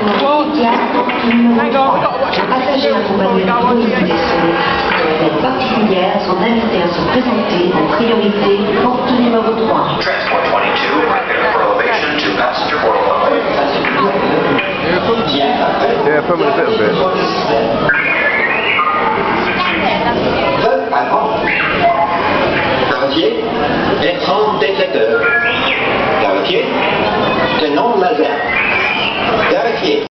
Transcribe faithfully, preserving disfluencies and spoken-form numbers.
Passagers accompagnés de sélectionnés d'aide particulière sont invités à se présenter en priorité porte numéro trois. Transport twenty-two, prepare for elevation to passenger boarding level. Yeah, from a little bit.